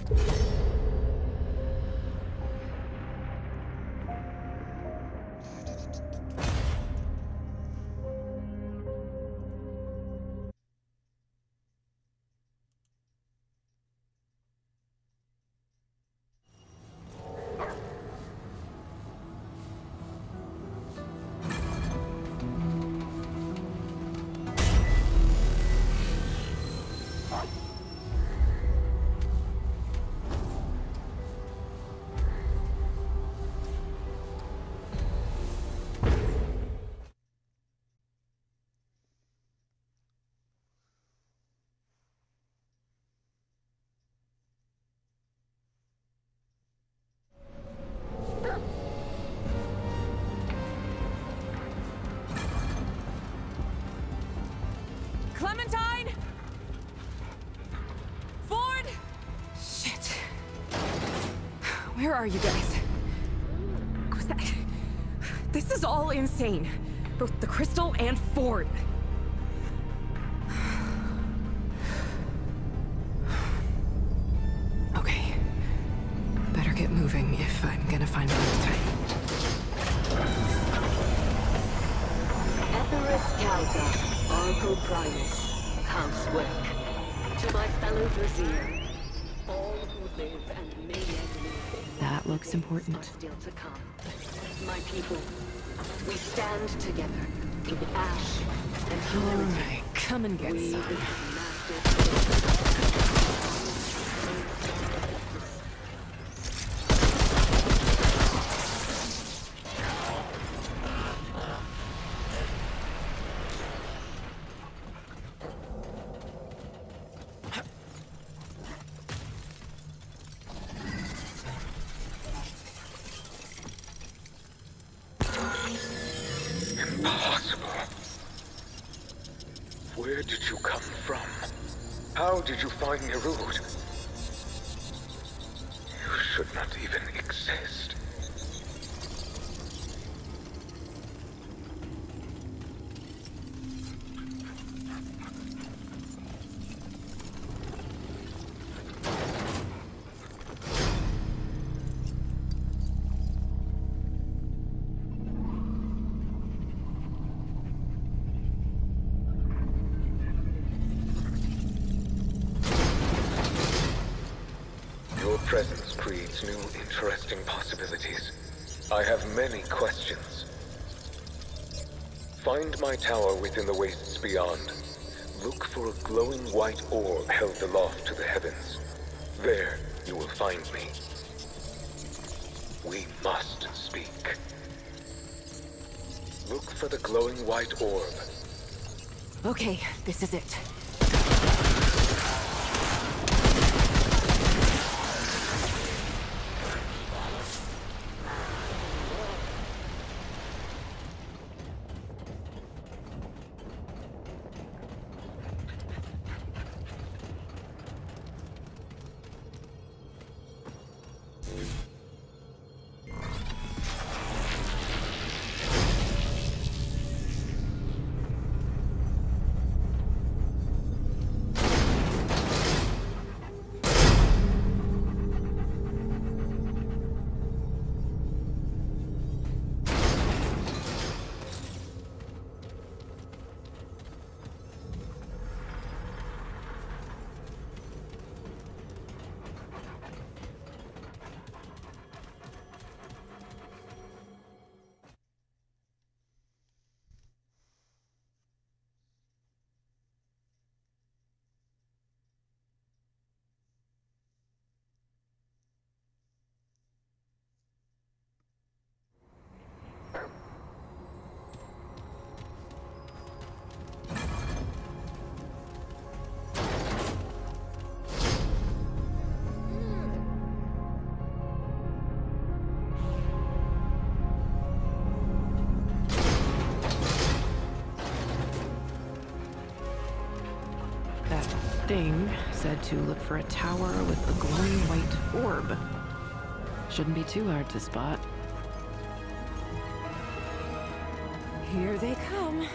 Clementine? Ford? Shit. Where are you guys? Was that... This is all insane. Both the crystal and Ford. Okay. Better get moving if I'm gonna find Clementine. Etheris Calza. Arco Primus, housework. To my fellow Brazier, all who live and may yet live. That looks important. Are still to come. My people, we stand together in ash and humility. All right, come and get some. Impossible. Where did you come from? How did you find Nerud? You should not even exist. Your presence creates new, interesting possibilities. I have many questions. Find my tower within the wastes beyond. Look for a glowing white orb held aloft to the heavens. There, you will find me. We must speak. Look for the glowing white orb. Okay, this is it. Thing said to look for a tower with a glowing white orb. Shouldn't be too hard to spot. Here they come.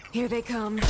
Here they come.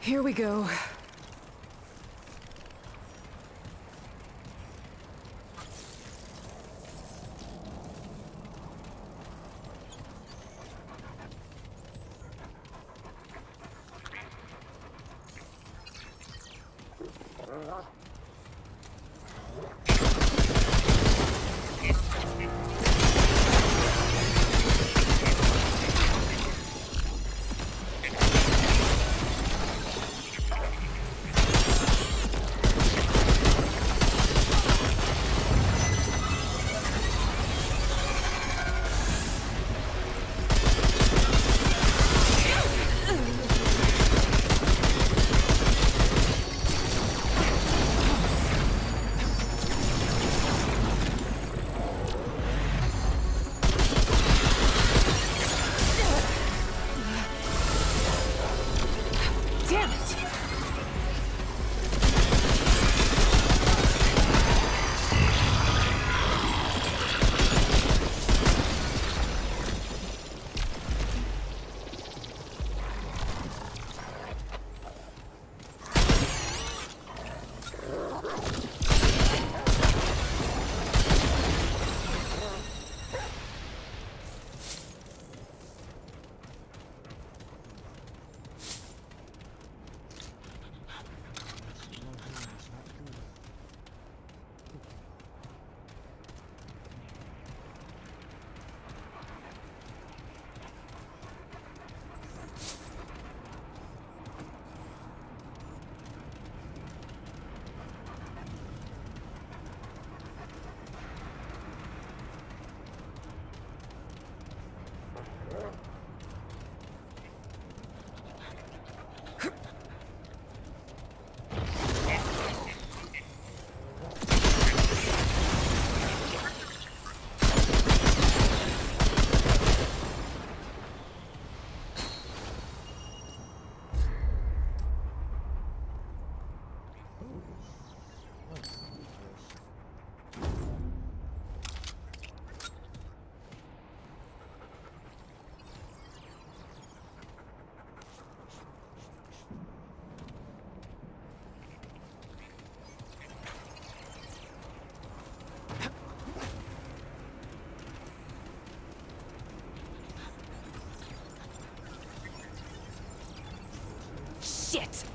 Here we go. Shit!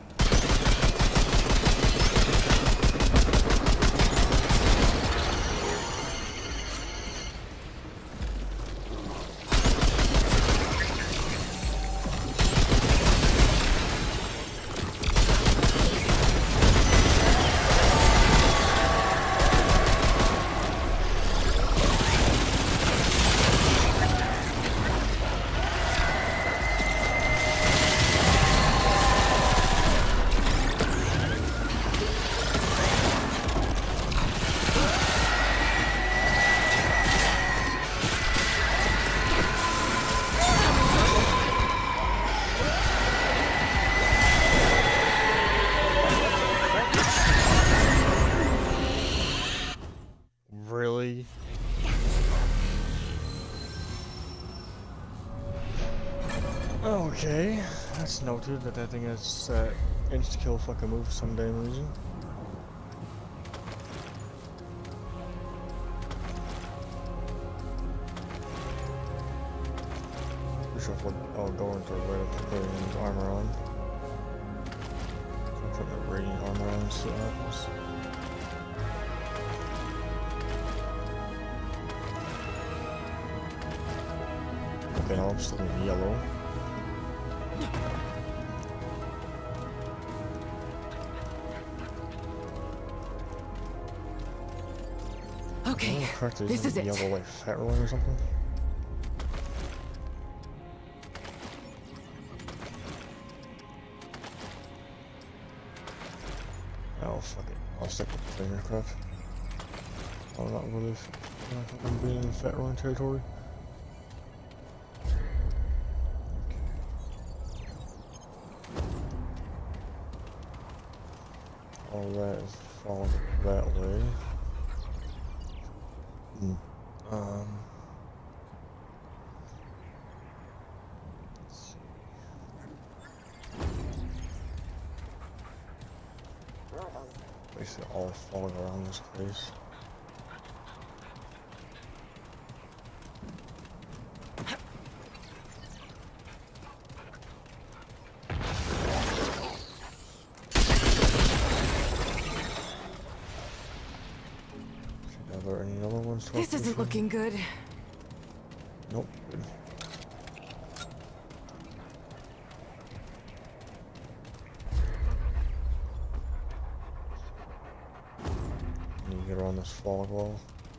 Really? Okay, that's noted that thing has insta-kill fucking move for some damn reason. Pretty sure if I'll go into radiant armor on. So I'll put the radiant armor on and see what happens. Okay, now I'm still in yellow. Okay, this is it. Yellow like fat rolling or something. Oh fuck it, I'll stick with the finger crap. I'm not really fucking being in fat rolling territory. All that is falling that way. Let's see. Basically all falling around this place. Are there any other ones? This isn't looking good. Nope. Need to get around this fog wall.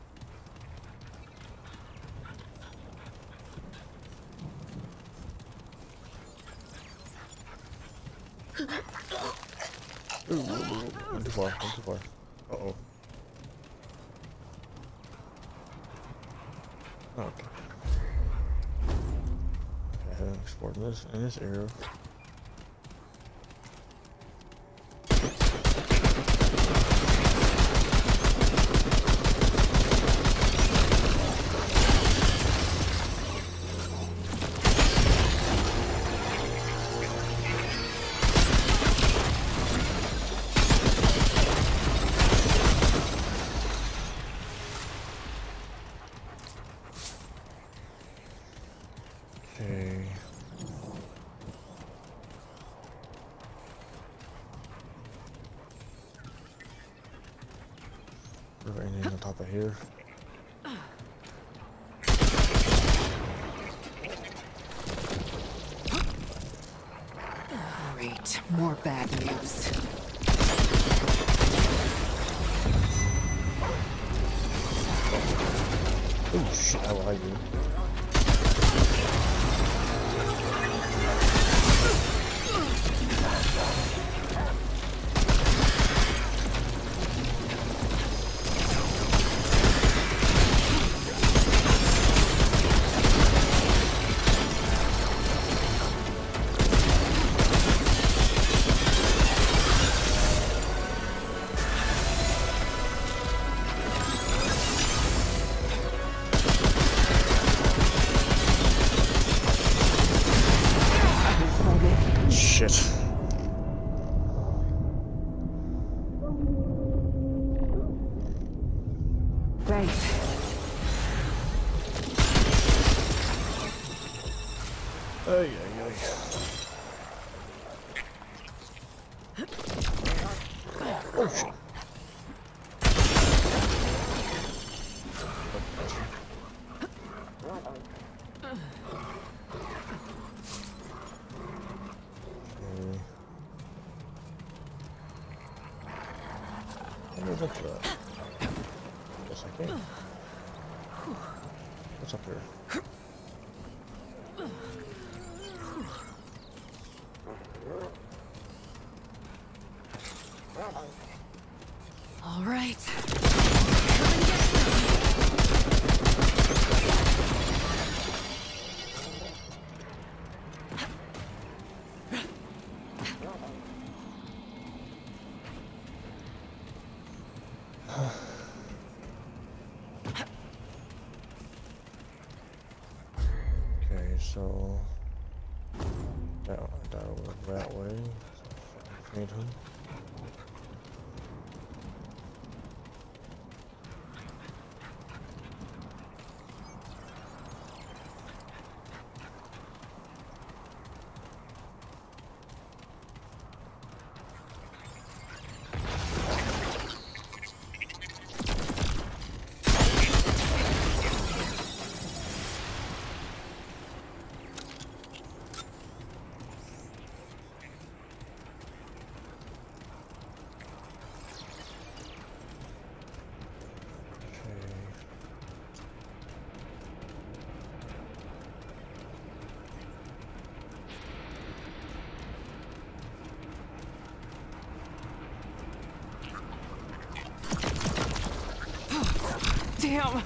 Ooh, went too far, went too far. Uh-oh. Okay. I haven't explored this in this area. Okay. Is there anything on top of here? Great, more bad news. Oh shit, I like you. Shit. Right. Ay, ay, ay. Oh shit. Where's up to that? Guess I can. What's up here? All right. Okay, so that was that way. Faint one. Damn.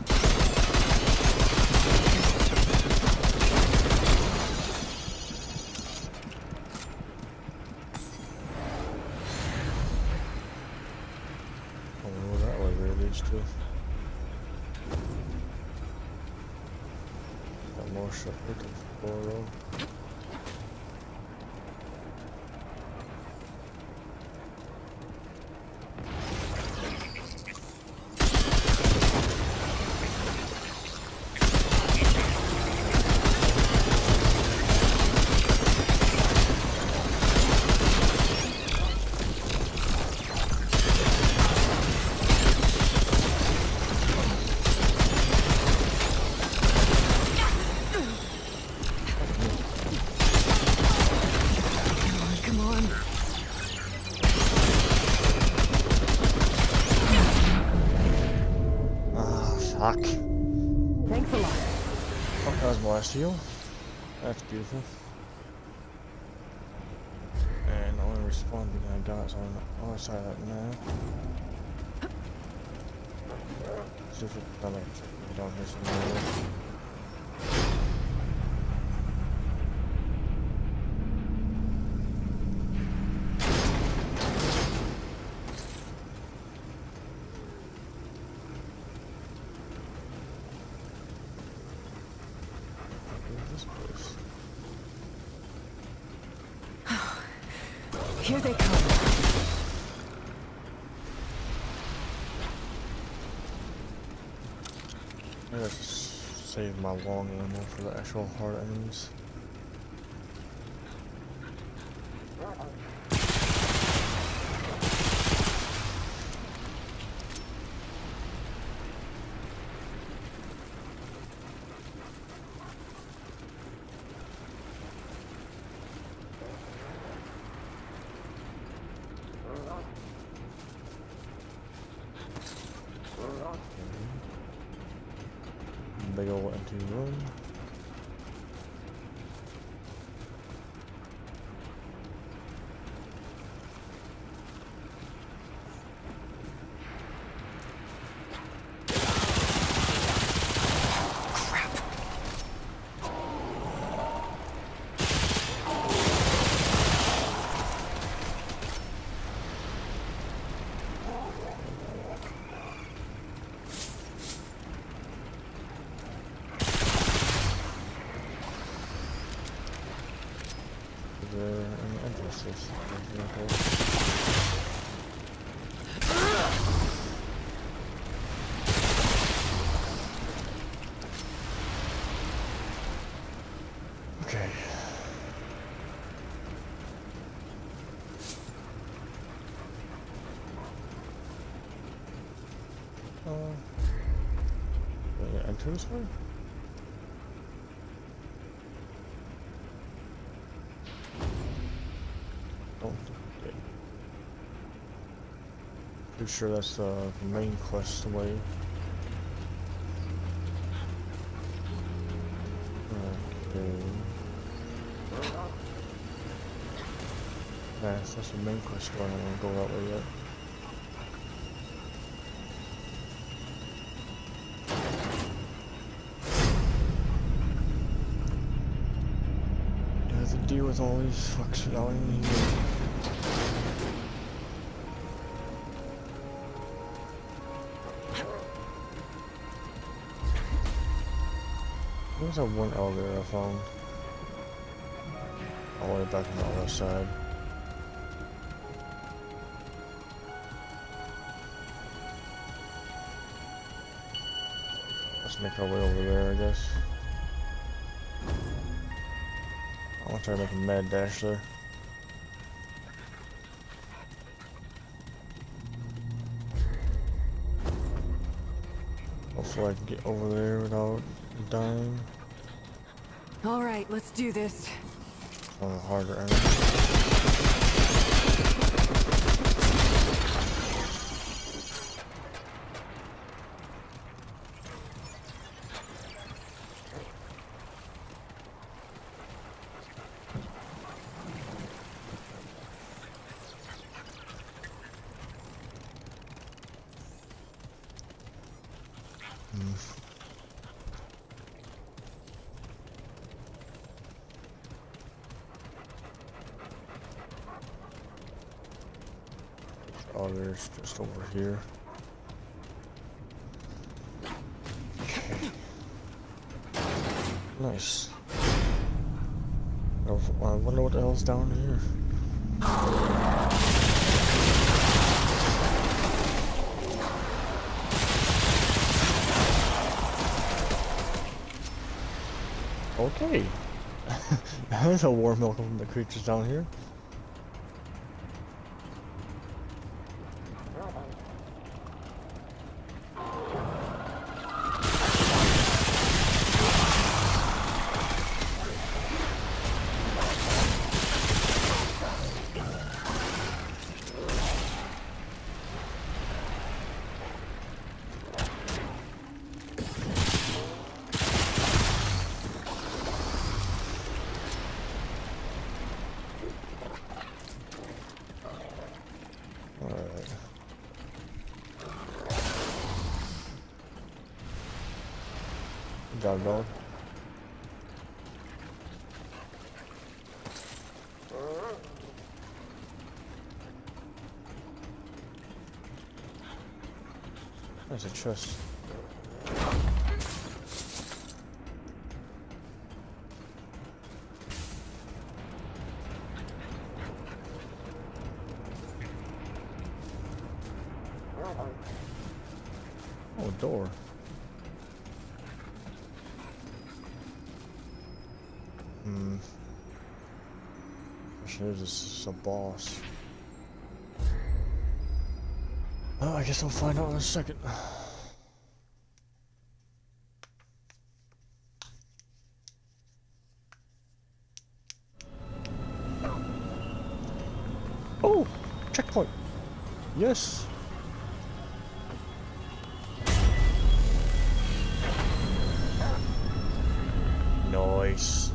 Oh, that way where it leads to. Got more stuff here to explore. Fuck. Thanks a lot. Oh, that was my last heal. That's beautiful. And the only respawn beacon I got is on the other side of that map. See if it's coming down here somewhere. Here they come. I gotta save my long ammo for the actual hard enemies. Big ol' empty room. There any entrances? Okay. Enter this way? Okay. Pretty sure that's the main quest way. Okay. Nice, that's the main quest way. I don't go that way yet. You have to deal with all these fucks out in here. There's that one elevator I found. All the way back on the other side. Let's make our way over there, I guess. I want to try to make a mad dash there. Hopefully I can get over there without dying. All right, let's do this. One of the harder enemies. Oh, there's just over here. Okay. Nice. I wonder what the hell's down here. Okay. There's a warm welcome from the creatures down here. Good job, dog. There's a chest. Oh, a door. There's just a boss. Oh, I guess I'll find out in a second. Oh! Checkpoint! Yes! Nice.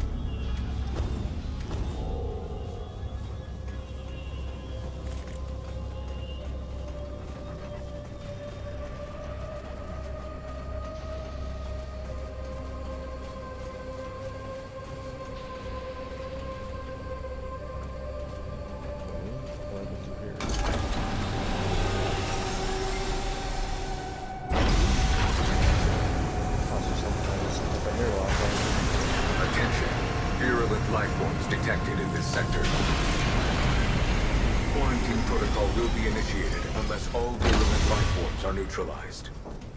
Attention. Virulent life forms detected in this sector. Quarantine protocol will be initiated unless all virulent life forms are neutralized.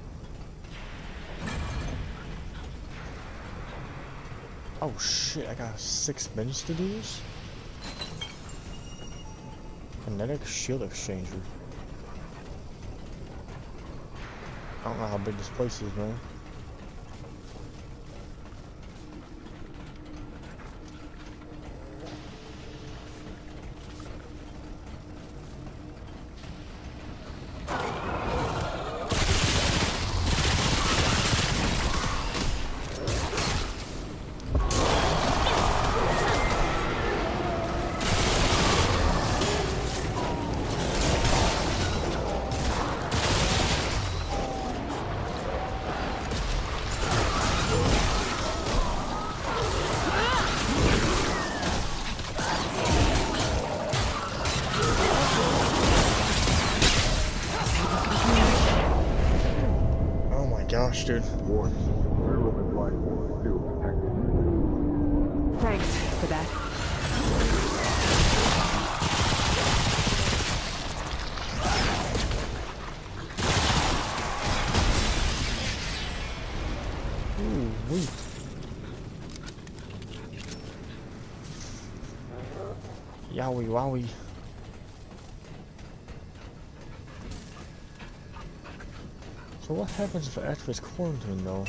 Oh shit, I got 6 minutes to do this? Kinetic shield exchanger. I don't know how big this place is, man. Gosh, dude. Warning. Virulent life forms still detected. Thanks for that. Ooh, wait. Yowie wowie. So what happens if I activate quarantine though?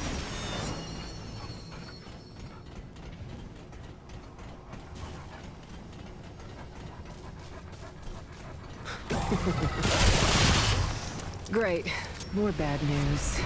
Great. More bad news.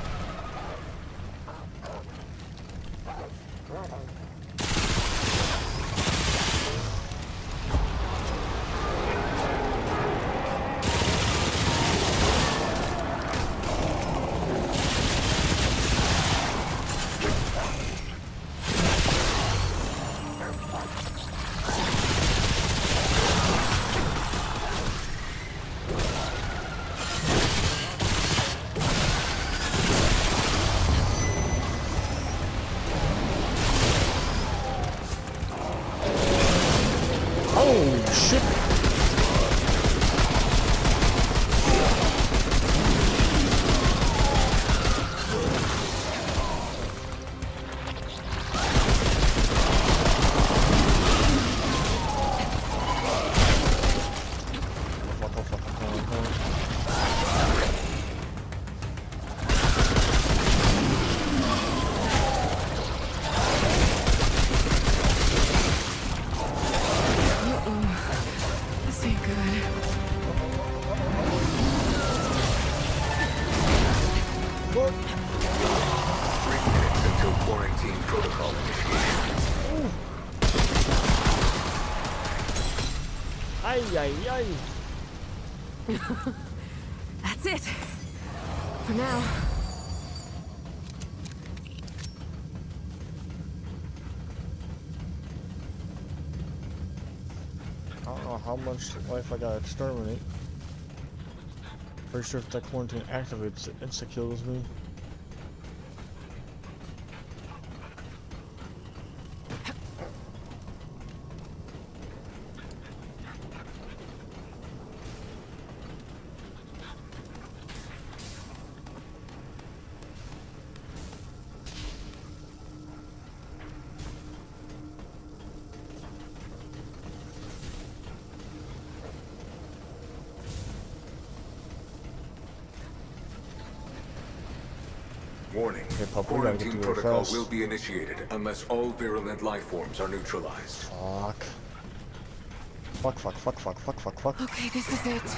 Holy shit! This ain't good. What? 3 minutes until quarantine protocol initiation. Ay, ay, ay. That's it. For now. how much life I gotta exterminate. Pretty sure if that quarantine activates, it insta-kills me. Warning. Okay, Pup, we gotta get Quarantine through there protocol fast. will be initiated unless all virulent life forms are neutralized. Fuck. Fuck. Okay, this is it.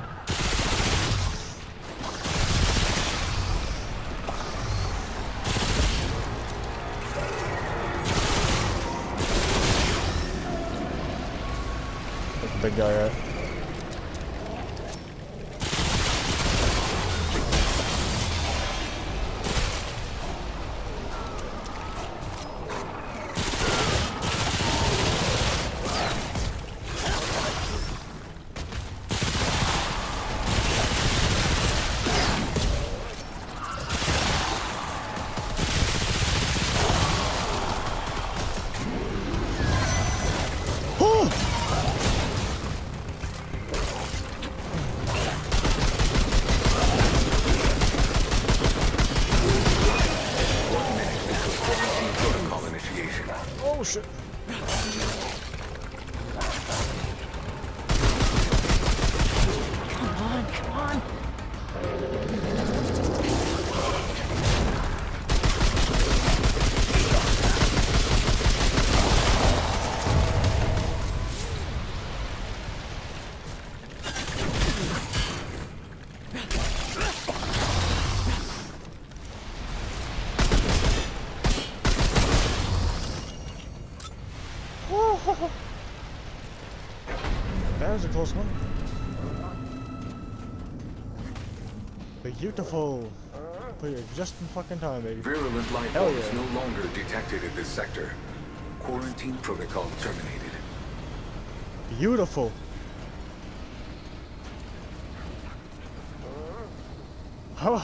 Where's the big guy at? Protocol initiation. Oh shit. Come on. That was a close one. Beautiful. Put it just in fucking time, baby. Virulent life Hell forms yeah. no longer detected in this sector. Quarantine protocol terminated. Beautiful. Oh.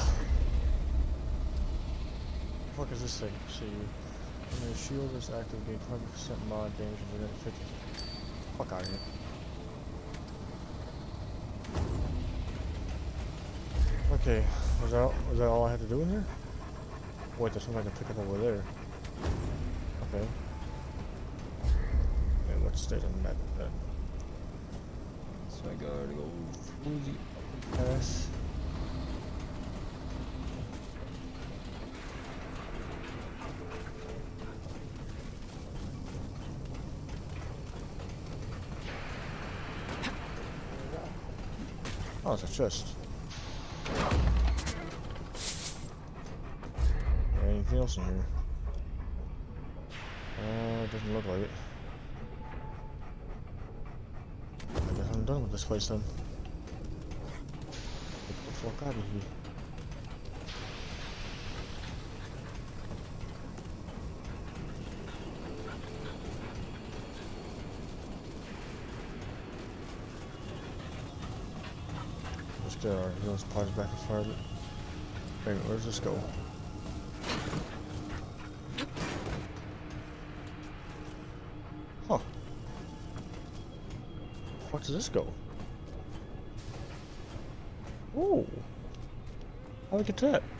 What the fuck is this thing? See, when your shield is active, gain 20% mod damage within 50. Fuck out of here. Okay, was that all I had to do in here? Wait, there's something I can pick up over there. Okay. Yeah, let's stay on the map then. So I gotta go through the pass. Oh, it's a chest. Anything else in here? It doesn't look like it. I guess I'm done with this place then. Get the fuck out of here. Let's get our heals pods back as far as it. Wait, where's this go? Huh. Where does this go? Oh. How do I get to that?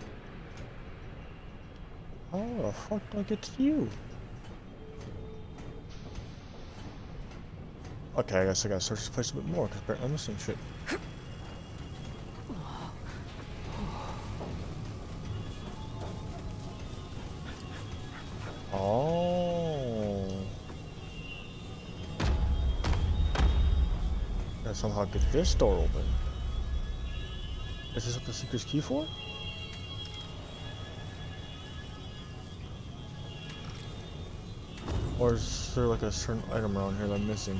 How the fuck do I get to you? Okay, I guess I gotta search this place a bit more because I'm missing shit. Oh. Gotta somehow get this door open. Is this what the secret's key for? Or is there like a certain item around here that I'm missing?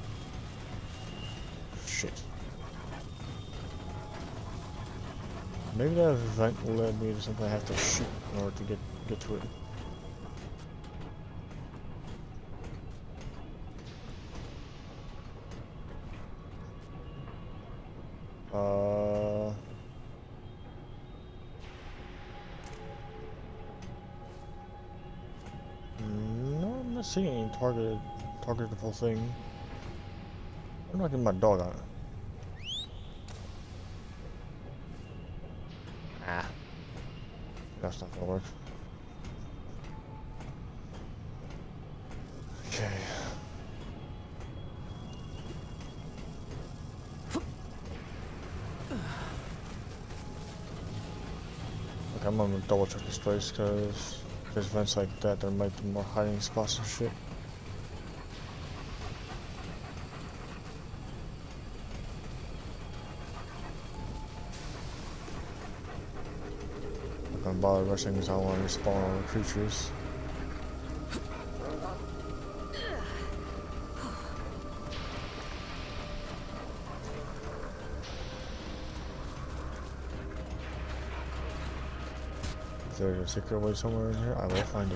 Shit. Maybe that event led me to something I have to shoot in order to get to it. No, I'm not seeing any targetable thing. I'm not getting my dog on it. Ah. That's not gonna work. Okay. Okay, I'm gonna double check this place because there's vents like that, there might be more hiding spots and shit. I'm not gonna bother rushing because I don't want to respawn all the creatures. If there's a secret way somewhere in here, I will find it.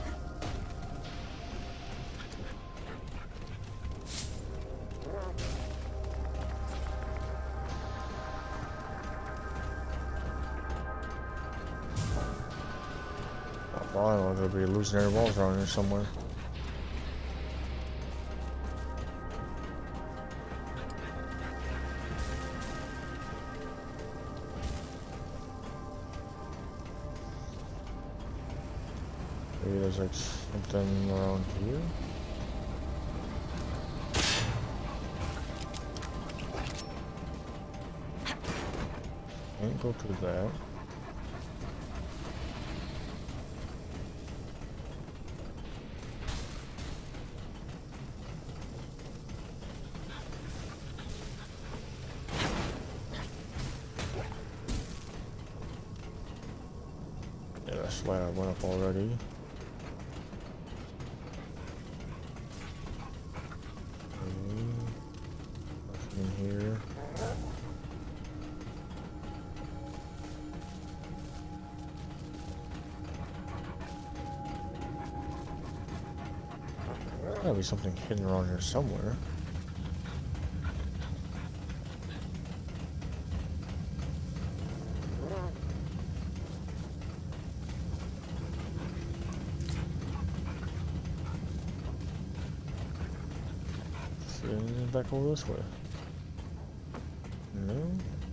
Well, I don't know, there'll be illusionary walls around here somewhere. Maybe there's like something around here. Can't go to that. Yeah, that's why I went up already. Nothing in here. There's gotta be something hidden around here somewhere. Back over this way. No.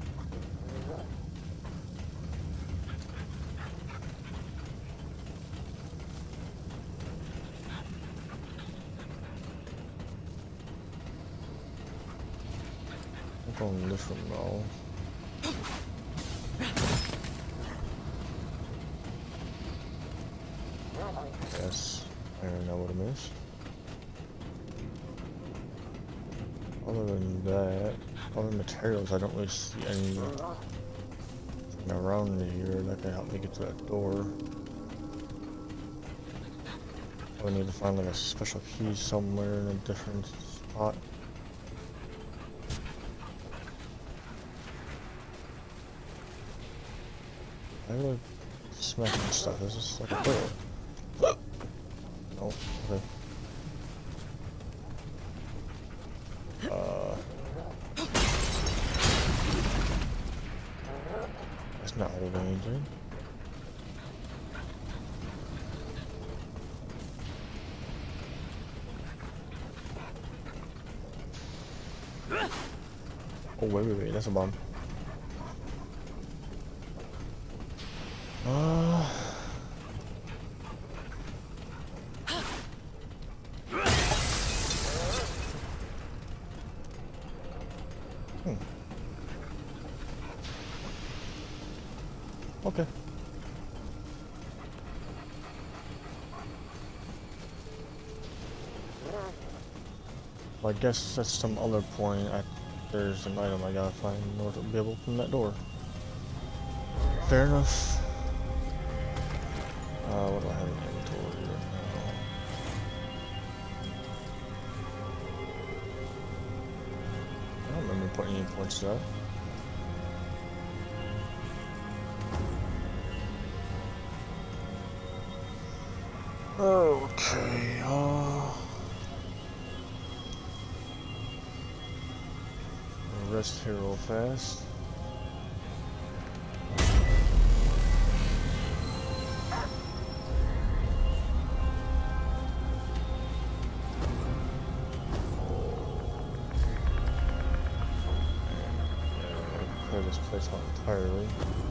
I'm going this one now. Yes, I don't know what it is. Other than that, other materials, I don't really see anything around here that can help me get to that door. I need to find like a special key somewhere in a different spot. I really smacking stuff. Is this like a door? No, okay. That's not holding anything. Oh, wait, that's a bomb. Okay. Well, I guess that's some other point. There's an item I gotta find in order to be able to open that door. Fair enough. What do I have in inventory right now? I don't remember putting any points to that. Okay, rest here real fast. clear this place out entirely.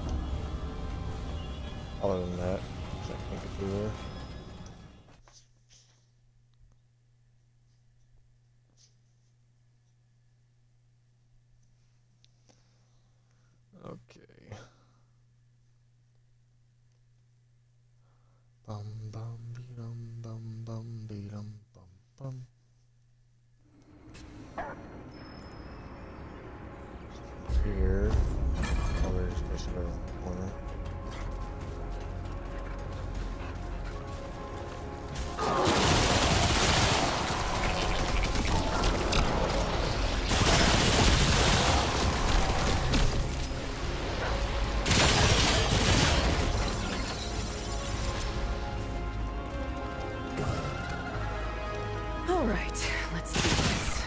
Other than that, 'cause I can't get through there. Okay. Bum bum be dum bum bum be dum bum bum. Here. Oh, there's basically a corner. All right, let's do this.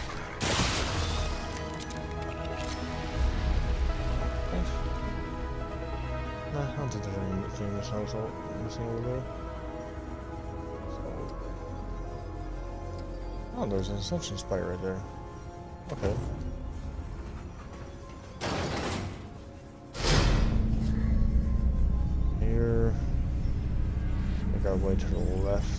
Nah, I don't think there's anything missing over there. So. Oh, there's an ascension spike right there. Okay. Here. I got way to the left.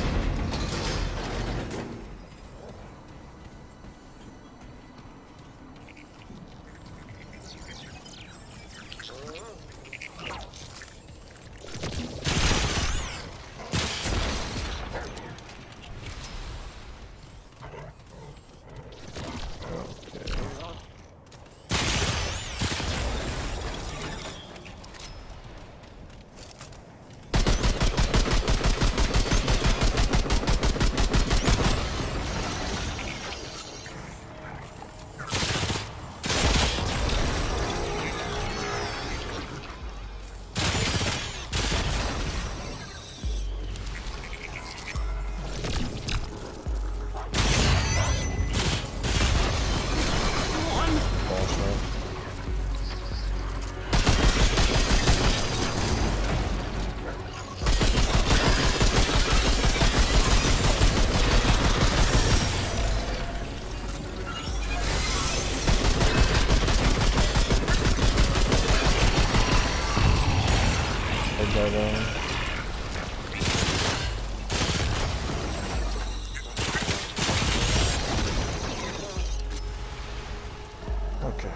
Okay.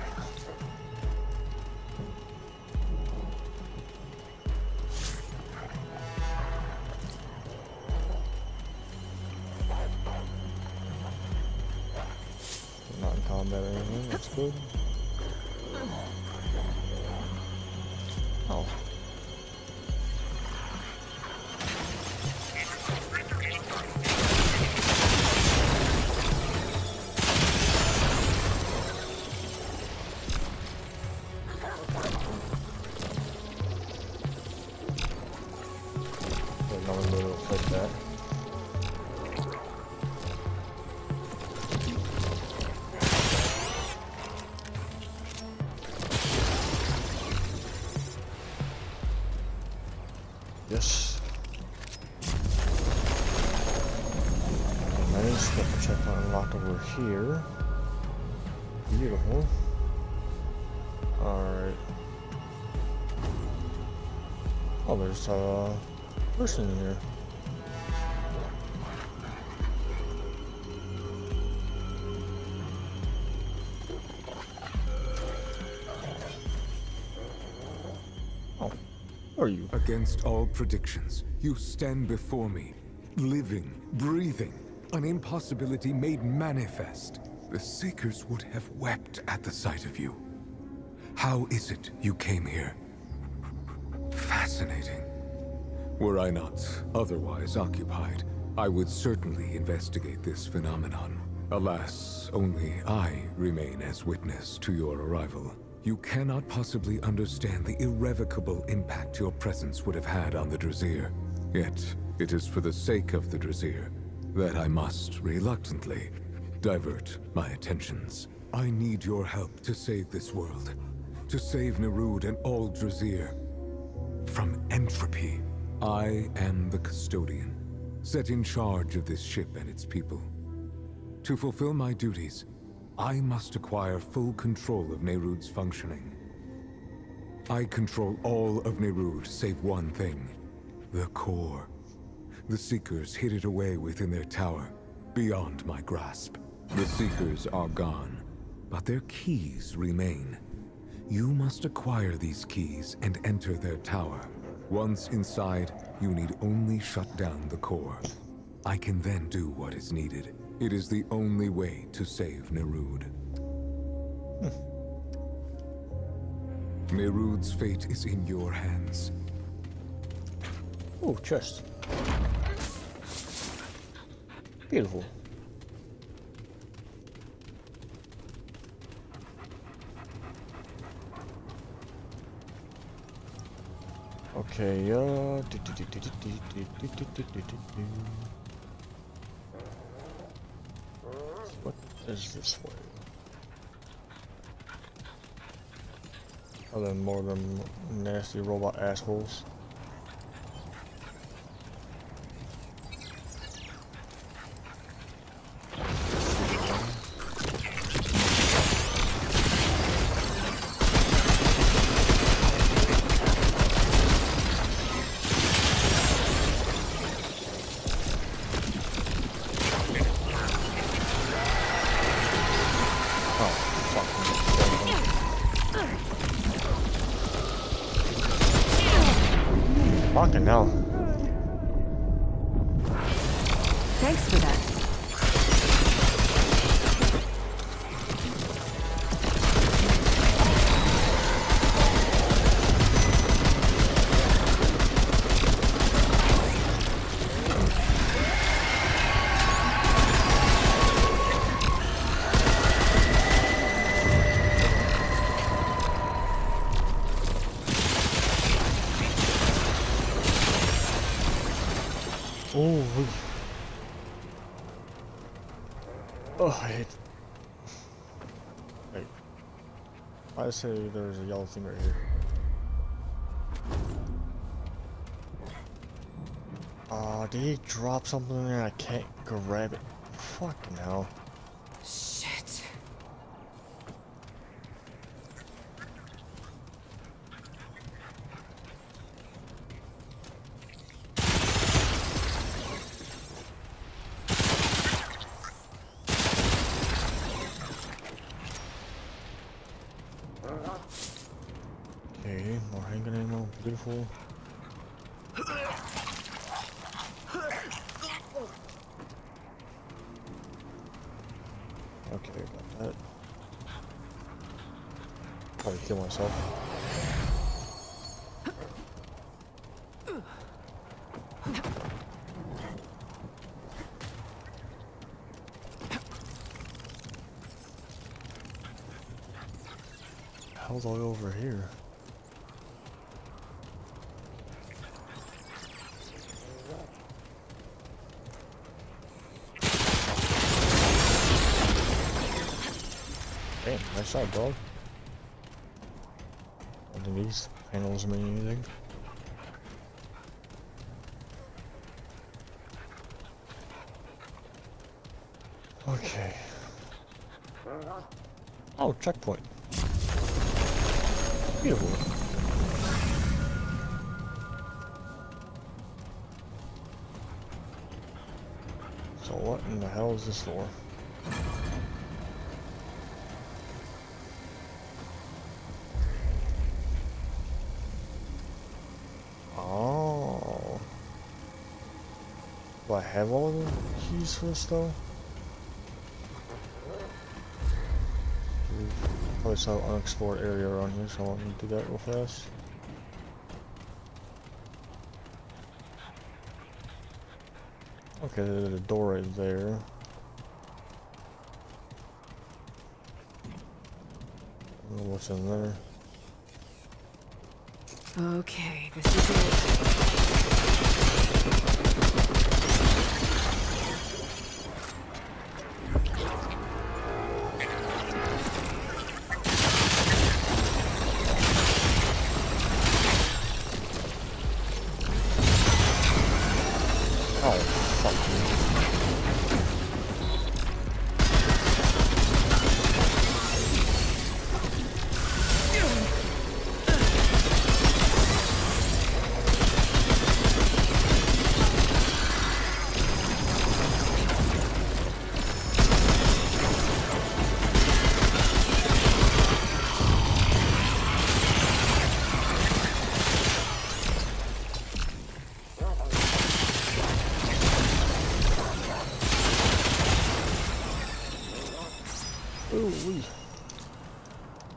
Not in combat or anything, that's good. Oh. No one will affect that. Yes. Nice. Got the checkpoint unlocked over here. Beautiful. Alright. Oh, there's a person in here. Oh, who are you? Against all predictions, you stand before me, living, breathing, an impossibility made manifest. The Seekers would have wept at the sight of you. How is it you came here? Fascinating. Were I not otherwise occupied, I would certainly investigate this phenomenon. Alas, only I remain as witness to your arrival. You cannot possibly understand the irrevocable impact your presence would have had on the Drasir. Yet, it is for the sake of the Drasir that I must, reluctantly, divert my attentions. I need your help to save this world. To save N'Erud and all Drasir. From entropy. I am the custodian, set in charge of this ship and its people. To fulfill my duties, I must acquire full control of N'Erud's functioning. I control all of Nerud save one thing. The core. The Seekers hid it away within their tower, beyond my grasp. The Seekers are gone, but their keys remain. You must acquire these keys and enter their tower. Once inside, you need only shut down the core. I can then do what is needed. It is the only way to save Nerud. Nerud's fate is in your hands. Oh, chest. Beautiful. Okay, what is this way? Other than more of them nasty robot assholes. Fucking hell. Thanks for that. Oh, I hate. Wait. I say there's a yellow thing right here. Did he drop something in there? I can't grab it. Fucking hell. Shit. Okay, more handgun ammo. Beautiful. Okay, got that. Probably kill myself. Hell's all over here. Damn, nice shot, dog. I don't think these panels mean anything. Okay. Oh, checkpoint. Beautiful. So what in the hell is this for? Oh. Do I have all of the keys for this though? Probably some unexplored area around here, so I want to do that real fast. Okay, there's a door right there. I don't know what's in there. Okay, this is it. Oh, fuck me.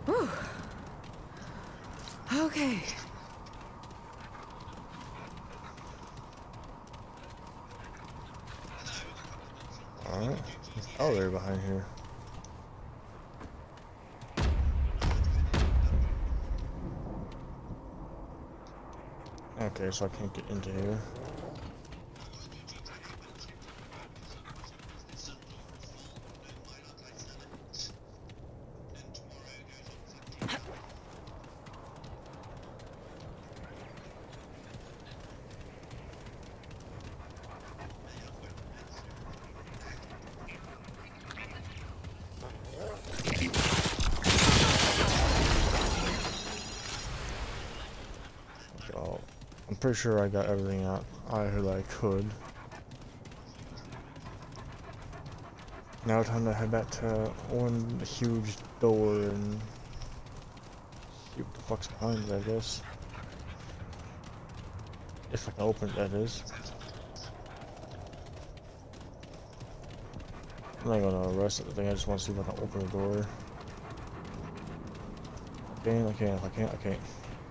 Whew. Okay. Alright. Oh, they're behind here. Okay, so I can't get into here. I'm pretty sure I got everything out that I could. Now time to head back to one huge door and see what the fuck's behind it, I guess. If I can open it, that is. I'm not gonna arrest the thing, I just want to see if I can open the door. I can't, if I can't, I can't.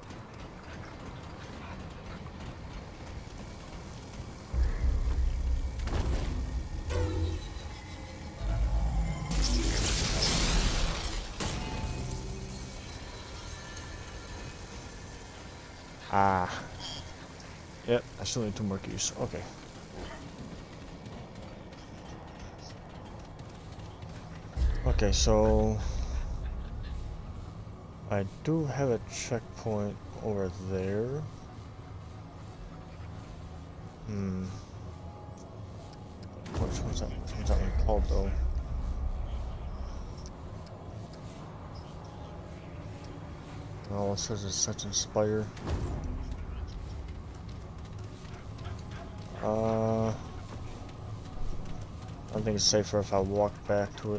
Ah. Yep, I still need 2 more keys. Okay. Okay, so I do have a checkpoint over there. Which one's that one called though? Oh, it says it's such Inspire. I think it's safer if I walk back to it.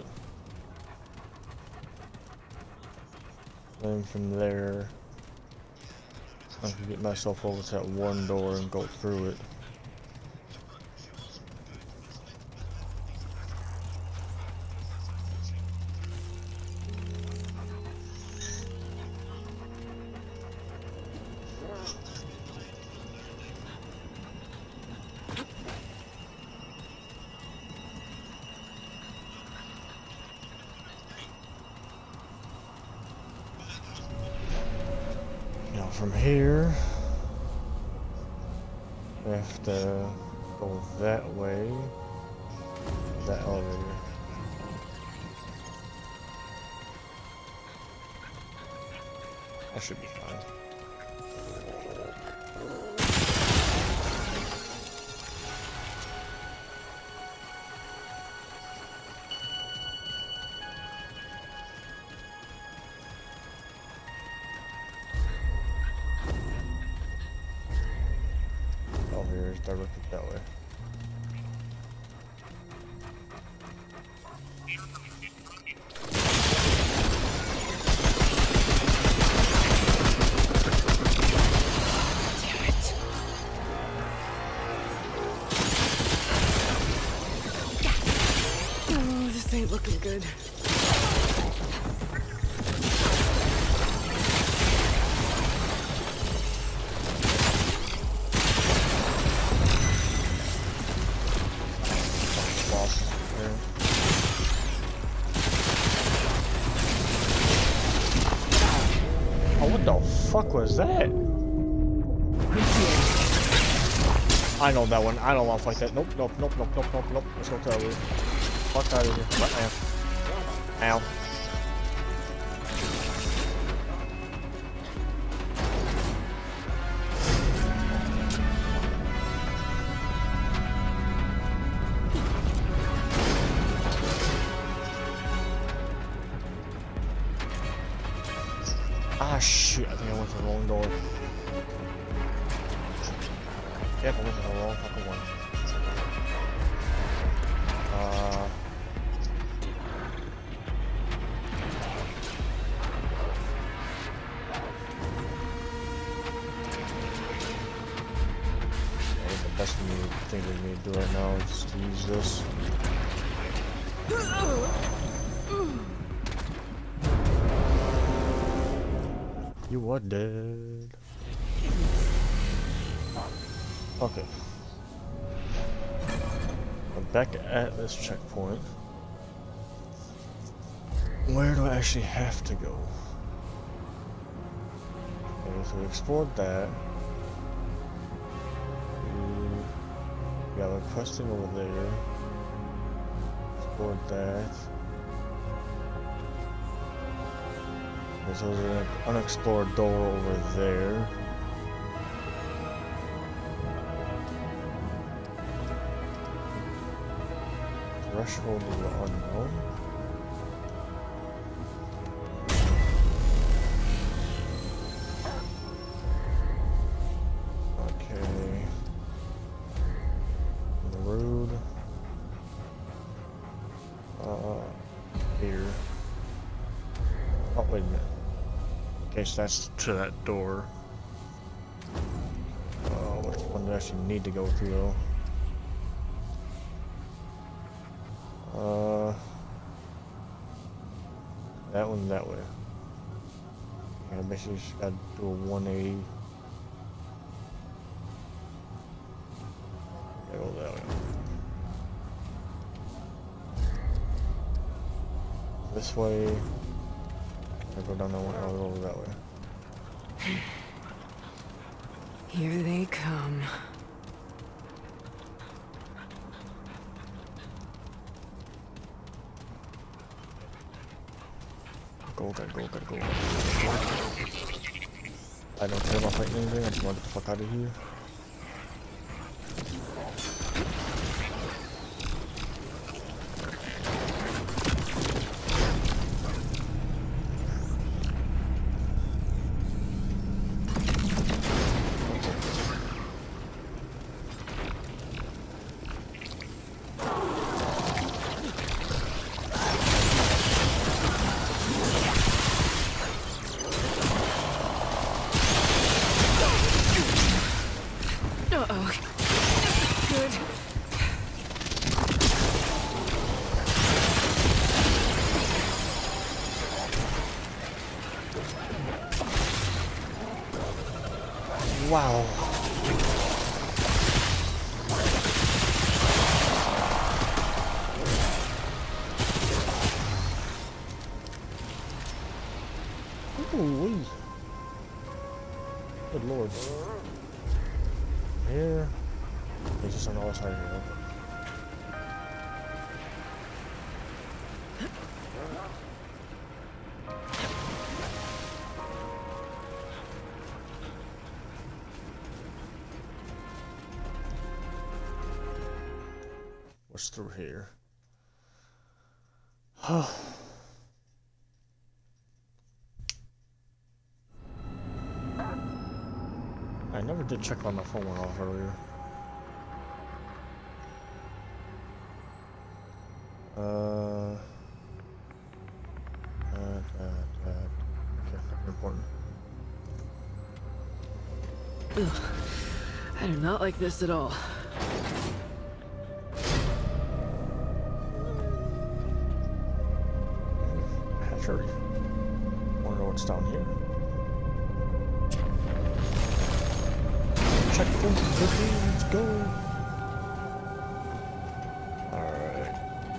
Then from there, I can get myself over to that one door and go through it. From here, we have to go that way, that elevator. That should be fine. Directed that way. Oh, this ain't looking good. Fuck was that? I know that one. I don't want to fight that. Nope, nope, nope, nope, nope, nope, nope. Let's go tell you. Fuck out of here. Right now. Ow. Ah, shit, I think I went to the wrong door. Yep, I went to the wrong fucking one. The best thing we need to do right now is to use this. You are dead. Okay. I'm back at this checkpoint. Where do I actually have to go? Okay, so we explored that. We got a questing over there. Explored that. Okay, so there's an unexplored door over there. Threshold of the unknown. Okay. The road. Here. Oh, wait a minute. Okay, so that's to that door. Which one do I actually need to go through though? That one that way. I basically just gotta do a 180. Gotta go that way. This way. I go down that one, I'll go over that way. Here they come. Go. I don't care about fighting anything, I just want to get the fuck out of here. Wow. Ooh-wee. Good lord. Here. It's just on the other side here. What's through here? I never did check why my phone went off earlier. Okay, nothing important. Ugh. I do not like this at all. Hatchery. Wanna know what's down here? Checkpoint, let's go. Alright.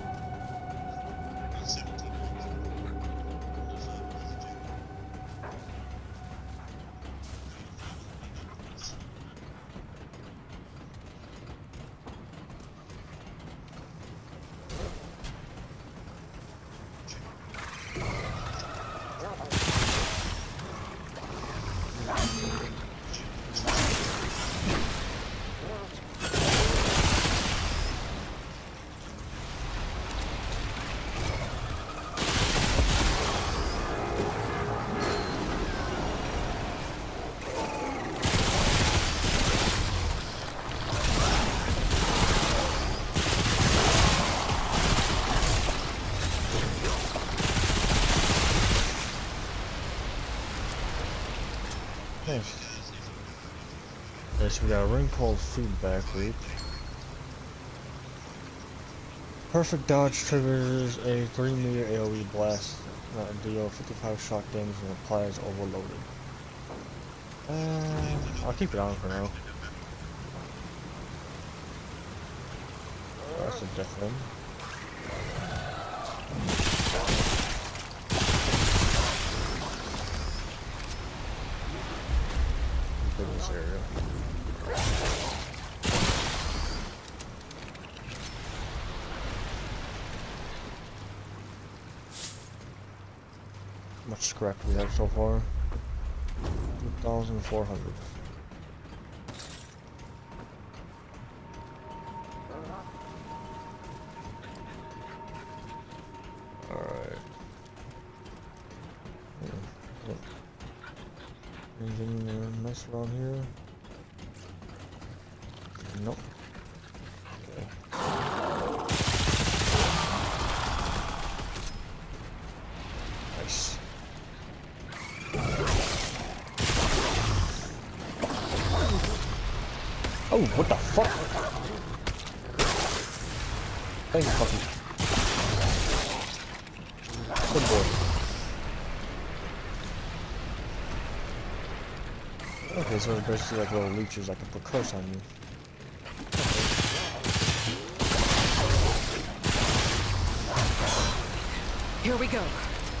Okay, so we got a ring called Feedback Loop. Perfect dodge triggers a 3-meter AoE blast, deal 55 shock damage and applies overloaded. I'll keep it on for now. That's a death end. In this area. How much scrap do we have so far? 2,400. Alright. Anything nice around here? Nope. Okay. Nice. Oh, what the fuck? Thank you, fucking. Good boy. Okay, so there's basically like little leeches I can put curse on you. Here we go.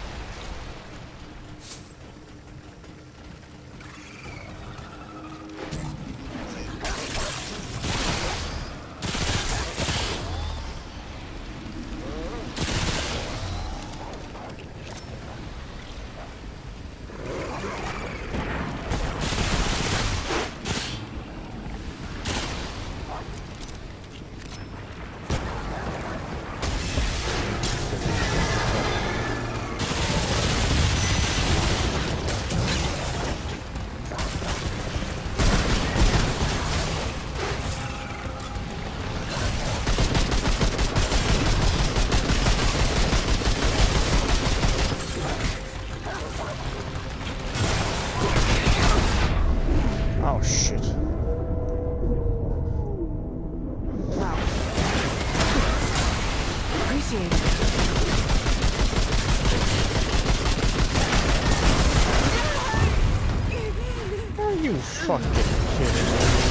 Oh shit. Wow. Appreciate it. Are you fucking kidding me?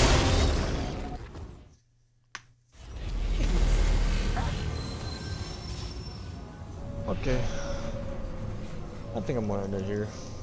Okay. I think I'm gonna end it here.